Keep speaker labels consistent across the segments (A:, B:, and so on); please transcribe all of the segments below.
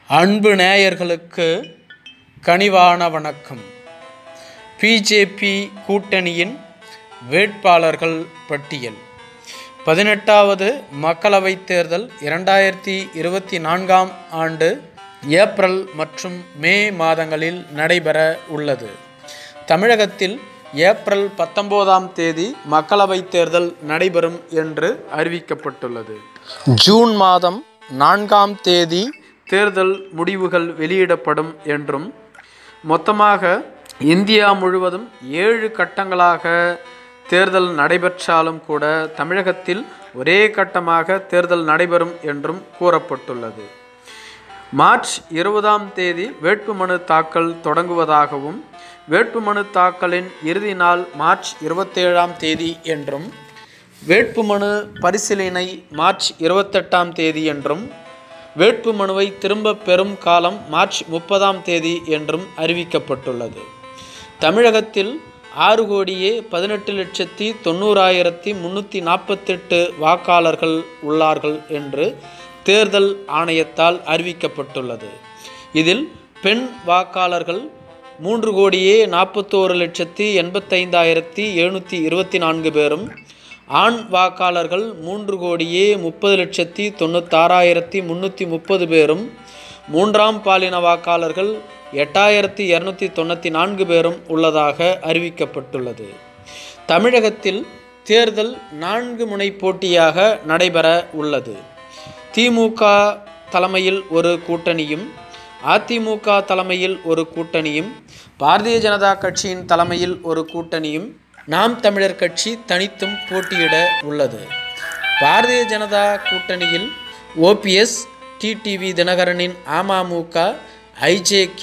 A: அன்பு நேயர்களுக்கு கனிவான வணக்கம். பிஜேபி கூட்டணியின் வேட்பாளர்கள் பட்டியல். 18வது மக்களவைத் தேர்தல் 2024 ஆண்டு ஏப்ரல் மற்றும் மே மாதங்களில் நடைபெற உள்ளது. தமிழகத்தில் ஏப்ரல் 19ஆம் தேதி மக்களவைத் தேர்தல் நடைபெறும் என்று அறிவிக்கப்பட்டுள்ளது. ஜூன் மாதம் 4ஆம் தேதி தேர்தல் முடிவுகள் வெளியிடப்படும் என்றும், மொத்தமாக இந்தியா முழுவதும் 7 கட்டங்களாக தேர்தல் நடைபெற்றாலும் கூட தமிழகத்தில் ஒரே கட்டமாக தேர்தல் நடைபெறும் என்றும் கூறப்பட்டுள்ளது. மார்ச் 20ஆம் தேதி வேட்புமனு தாக்கல் தொடங்குவதாகவும், வேட்புமனு தாக்கலின் இறுதி நாள் மார்ச் 27ஆம் தேதி என்றும், வேட்புமனு பரிசீலனை மார்ச் 28ஆம் தேதி என்றும், வேட்புமனுவை திரும்ப பெறும் காலம் மார்ச் 30ஆம் தேதி என்றும் அறிவிக்கப்பட்டுள்ளது. தமிழகத்தில் 6,18,90,348 வாக்காளர்கள் உள்ளார்கள் என்று தேர்தல் ஆணையத்தால் அறிவிக்கப்பட்டுள்ளது. இதில் பெண் வாக்காளர்கள் 3,41,85,724 பேரும், ஆண் வாக்காளர்கள் 3,30,96,330 பேரும், மூன்றாம் பாலின வாக்காளர்கள் 8,294 பேரும் உள்ளதாக அறிவிக்கப்பட்டுள்ளது. தமிழகத்தில் தேர்தல் 4 முனை போட்டியாக நடைபெற உள்ளது. திமுக தலைமையில் ஒரு கூட்டணியும், அதிமுக தலைமையில் ஒரு கூட்டணியும், பாரதிய ஜனதா கட்சியின் தலைமையில் ஒரு கூட்டணியும், நாம் தமிழர் கட்சி தனித்தும் போட்டியிட உள்ளது. பாரதிய ஜனதா கூட்டணியில் OPS, டிடிவி தினகரனின் அமமுக, IJK,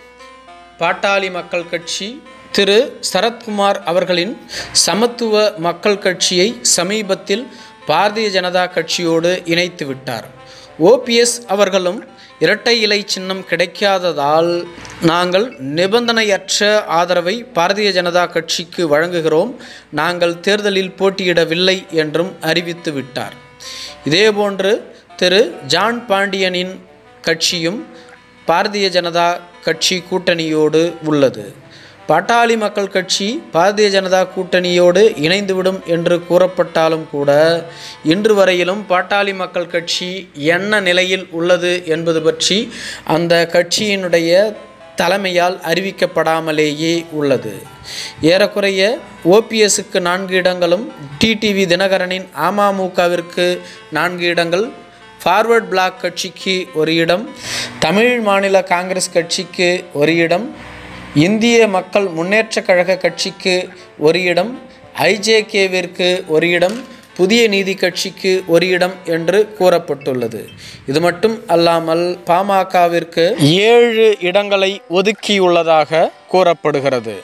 A: பாட்டாளி மக்கள் கட்சி, திரு சரத்குமார் அவர்களின் சமத்துவ மக்கள் கட்சியை சமீபத்தில் பாரதிய ஜனதா கட்சியோடு இணைத்து விட்டார். OPS அவர்களும் இரட்டை இலை சின்னம் கிடைக்காததால் நாங்கள் நிபந்தனையற்ற ஆதரவை பாரதிய ஜனதா கட்சிக்கு வழங்குகிறோம், நாங்கள் தேர்தலில் போட்டியிடவில்லை என்றும் அறிவித்து விட்டார். இதேபோன்று திரு ஜான் பாண்டியனின் கட்சியும் பாரதிய ஜனதா கட்சி கூட்டணியோடு உள்ளது. பாட்டாளி மக்கள் கட்சி பாரதிய ஜனதா கூட்டணியோடு இணைந்துவிடும் என்று கூறப்பட்டாலும் கூட இன்று வரையிலும் பாட்டாளி மக்கள் கட்சி என்ன நிலையில் உள்ளது என்பது பற்றி அந்த கட்சியினுடைய தலைமையால் அறிவிக்கப்படாமலேயே உள்ளது. ஏறக்குறைய OPSக்கு 4 இடங்களும், டிடிவி தினகரனின் அமமுகவிற்கு 4 இடங்கள், ஃபார்வர்ட் பிளாக் கட்சிக்கு 1 இடம், தமிழ் மாநில காங்கிரஸ் கட்சிக்கு 1 இடம், இந்திய மக்கள் முன்னேற்ற கழக கட்சிக்கு 1 இடம், IJKவிற்கு 1 இடம், புதிய நீதி கட்சிக்கு 1 இடம் என்று கூறப்பட்டுள்ளது. இது மட்டும் அல்லாமல் பாமகவிற்கு 7 இடங்களை ஒதுக்கியுள்ளதாக கூறப்படுகிறது.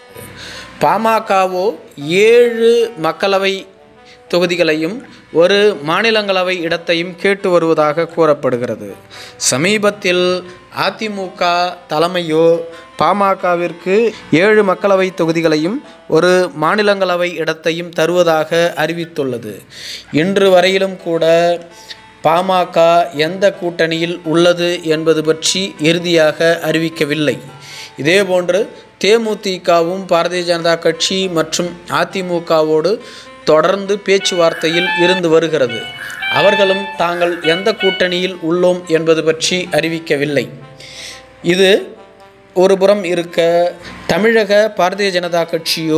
A: பாமகவோ 7 மக்களவை தொகுதிகளையும் 1 மாநிலங்களவை இடத்தையும் கேட்டு வருவதாக கூறப்படுகிறது. சமீபத்தில் அதிமுக தலைமையோ பாமகவிற்கு 7 மக்களவை தொகுதிகளையும் 1 மாநிலங்களவை இடத்தையும் தருவதாக அறிவித்துள்ளது. இன்று வரையிலும் கூட பாமக எந்த கூட்டணியில் உள்ளது என்பது பற்றி இறுதியாக அறிவிக்கவில்லை. இதேபோன்று தேமுதிகவும் பாரதிய ஜனதா கட்சி மற்றும் அதிமுகவோடு தொடர்ந்து பேச்சுவார்த்தையில் இருந்து வருகிறது. அவர்களும் தாங்கள் எந்த கூட்டணியில் உள்ளோம் என்பது பற்றி அறிவிக்கவில்லை. இது ஒருபுறம் இருக்க, தமிழக பாரதிய ஜனதா கட்சியோ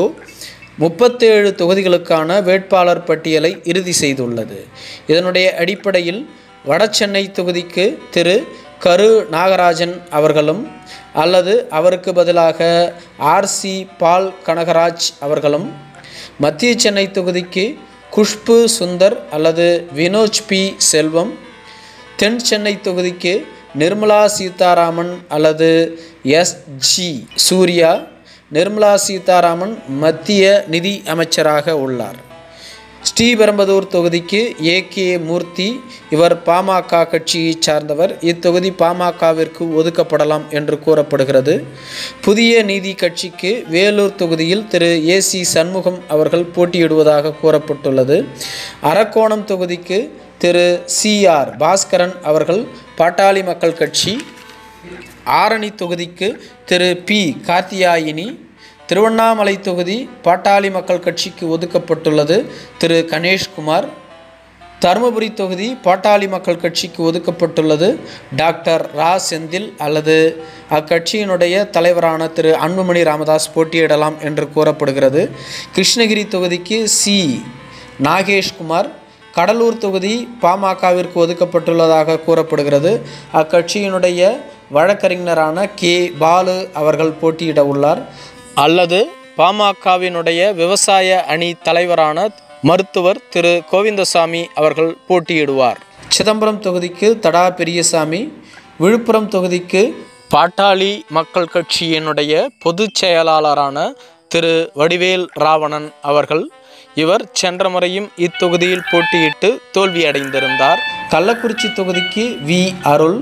A: 37 தொகுதிகளுக்கான வேட்பாளர் பட்டியலை இறுதி செய்துள்ளது. இதனுடைய அடிப்படையில் வடசென்னை தொகுதிக்கு திரு கரு நாகராஜன் அவர்களும் அல்லது அவருக்கு பதிலாக RC பால் கனகராஜ் அவர்களும், மத்திய சென்னை தொகுதிக்கு குஷ்பு சுந்தர் அல்லது வினோஜ் P செல்வம், தென் சென்னை தொகுதிக்கு நிர்மலா சீதாராமன் அல்லது SG சூர்யா. நிர்மலா சீதாராமன் மத்திய நிதி அமைச்சராக உள்ளார். ஸ்ரீபெரும்புதூர் தொகுதிக்கு AK மூர்த்தி, இவர் பாமக கட்சியை சார்ந்தவர். இத்தொகுதி பாமகவிற்கு ஒதுக்கப்படலாம் என்று கூறப்படுகிறது. புதிய நீதி கட்சிக்கு வேலூர் தொகுதியில் திரு AC சண்முகம் அவர்கள் போட்டியிடுவதாக கூறப்பட்டுள்ளது. அரக்கோணம் தொகுதிக்கு திரு CR பாஸ்கரன் அவர்கள் பாட்டாளி மக்கள் கட்சி, ஆரணி தொகுதிக்கு திரு பி கார்த்தியாயினி. திருவண்ணாமலை தொகுதி பாட்டாளி மக்கள் கட்சிக்கு ஒதுக்கப்பட்டுள்ளது திரு கணேஷ்குமார். தருமபுரி தொகுதி பாட்டாளி மக்கள் கட்சிக்கு ஒதுக்கப்பட்டுள்ளது டாக்டர் ரா செந்தில் அல்லது அக்கட்சியினுடைய தலைவரான திரு அன்புமணி ராமதாஸ் போட்டியிடலாம் என்று கூறப்படுகிறது. கிருஷ்ணகிரி தொகுதிக்கு சி நாகேஷ்குமார். கடலூர் தொகுதி பாமகவிற்கு ஒதுக்கப்பட்டுள்ளதாக கூறப்படுகிறது. அக்கட்சியினுடைய வழக்கறிஞரான கே பாலு அவர்கள் போட்டியிட உள்ளார். அல்லது பாமகவினுடைய விவசாய அணி தலைவரான மருத்துவர் திரு கோவிந்தசாமி அவர்கள் போட்டியிடுவார். சிதம்பரம் தொகுதிக்கு தடா பெரியசாமி. விழுப்புரம் தொகுதிக்கு பாட்டாளி மக்கள் கட்சியினுடைய பொதுச் செயலாளரான திரு வடிவேல் ராவணன் அவர்கள். இவர் சென்ற முறையும் இத்தொகுதியில் போட்டியிட்டு தோல்வியடைந்திருந்தார். கள்ளக்குறிச்சி தொகுதிக்கு வி அருள்.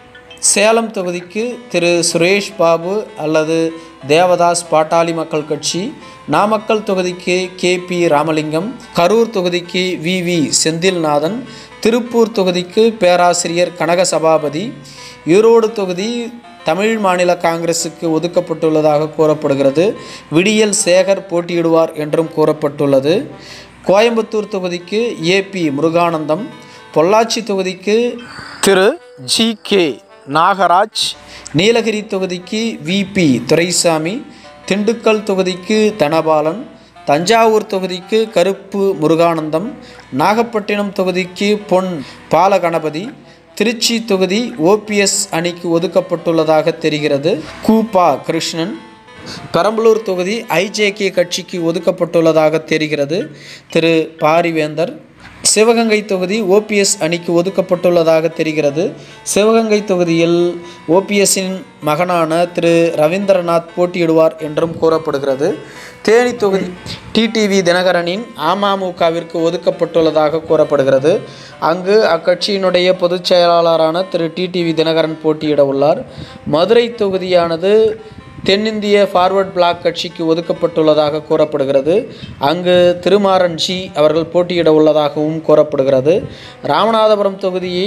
A: சேலம் தொகுதிக்கு திரு சுரேஷ் பாபு அல்லது தேவதாஸ் பாட்டாளி மக்கள் கட்சி. நாமக்கல் தொகுதிக்கு கே பி ராமலிங்கம். கரூர் தொகுதிக்கு வி வி செந்தில்நாதன். திருப்பூர் தொகுதிக்கு பேராசிரியர் கனக சபாபதி. ஈரோடு தொகுதி தமிழ் மாநில காங்கிரசுக்கு ஒதுக்கப்பட்டுள்ளதாக கூறப்படுகிறது. விடியல் சேகர் போட்டியிடுவார் என்றும் கூறப்பட்டுள்ளது. கோயம்புத்தூர் தொகுதிக்கு ஏ பி முருகானந்தம். பொள்ளாச்சி தொகுதிக்கு திரு ஜி கே நாகராஜ். நீலகிரி தொகுதிக்கு வி பி துரைசாமி. திண்டுக்கல் தொகுதிக்கு தனபாலன். தஞ்சாவூர் தொகுதிக்கு கருப்பு முருகானந்தம். நாகப்பட்டினம் தொகுதிக்கு பொன் பாலகணபதி. திருச்சி தொகுதி ஓபிஎஸ் அணிக்கு ஒதுக்கப்பட்டுள்ளதாக தெரிகிறது. கூபா கிருஷ்ணன். பெரம்பலூர் தொகுதி ஐஜேகே கட்சிக்கு ஒதுக்கப்பட்டுள்ளதாக தெரிகிறது திரு பாரிவேந்தர். சிவகங்கை தொகுதி ஓபிஎஸ் அணிக்கு ஒதுக்கப்பட்டுள்ளதாக தெரிகிறது. சிவகங்கை தொகுதியில் ஓபிஎஸ்ஸின் மகனான திரு ரவீந்திரநாத் போட்டியிடுவார் என்றும் கூறப்படுகிறது. தேனி தொகுதி டிடிவி தினகரனின் அமமுகவிற்கு ஒதுக்கப்பட்டுள்ளதாக கூறப்படுகிறது. அங்கு அக்கட்சியினுடைய பொதுச் செயலாளரான திரு டிடிவி தினகரன் போட்டியிட உள்ளார். மதுரை தொகுதியானது தென்னிந்திய ஃபார்வர்ட் பிளாக் கட்சிக்கு ஒதுக்கப்பட்டுள்ளதாக கூறப்படுகிறது. அங்கு திருமாறன் ஜி அவர்கள் போட்டியிட உள்ளதாகவும் கூறப்படுகிறது. ராமநாதபுரம் தொகுதியை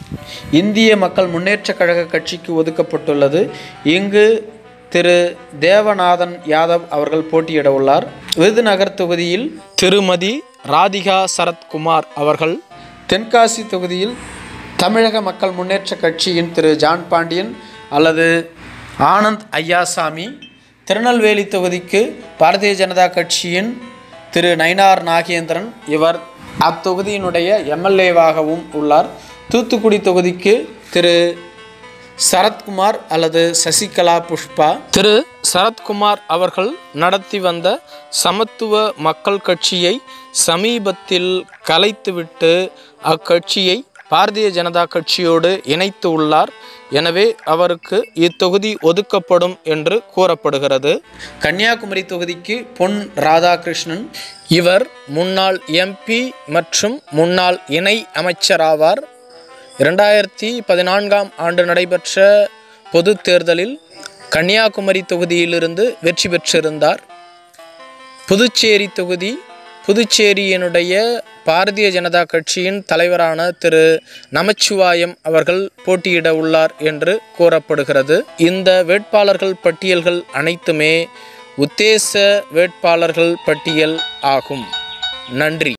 A: இந்திய மக்கள் முன்னேற்ற கழக கட்சிக்கு ஒதுக்கப்பட்டுள்ளது. இங்கு திரு தேவநாதன் யாதவ் அவர்கள் போட்டியிட உள்ளார். விருதுநகர் தொகுதியில் திருமதி ராதிகா சரத்குமார் அவர்கள். தென்காசி தொகுதியில் தமிழக மக்கள் முன்னேற்ற கட்சியின் திரு ஜான் பாண்டியன் அல்லது ஆனந்த் ஐயாசாமி. திருநெல்வேலி தொகுதிக்கு பாரதிய ஜனதா கட்சியின் திரு நயினார் நாகேந்திரன். இவர் அத்தொகுதியினுடைய எம்எல்ஏவாகவும் உள்ளார். தூத்துக்குடி தொகுதிக்கு திரு சரத்குமார் அல்லது சசிகலா புஷ்பா. திரு சரத்குமார் அவர்கள் நடத்தி வந்த சமத்துவ மக்கள் கட்சியை சமீபத்தில் கலைத்துவிட்டு அக்கட்சியை பாரதிய ஜனதா கட்சியோடு இணைத்து உள்ளார். எனவே அவருக்கு இத்தொகுதி ஒதுக்கப்படும் என்று கூறப்படுகிறது. கன்னியாகுமரி தொகுதிக்கு பொன் ராதாகிருஷ்ணன். இவர் முன்னாள் எம்பி மற்றும் முன்னாள் இணை அமைச்சராவார். 2014ஆம் ஆண்டு நடைபெற்ற பொது தேர்தலில் கன்னியாகுமரி தொகுதியிலிருந்து வெற்றி பெற்றிருந்தார். புதுச்சேரி தொகுதி புதுச்சேரியினுடைய பாரதிய ஜனதா கட்சியின் தலைவரான திரு நமச்சிவாயம் அவர்கள் போட்டியிட உள்ளார் என்று கூறப்படுகிறது. இந்த வேட்பாளர்கள் பட்டியல்கள் அனைத்துமே உத்தேச வேட்பாளர்கள் பட்டியல் ஆகும். நன்றி.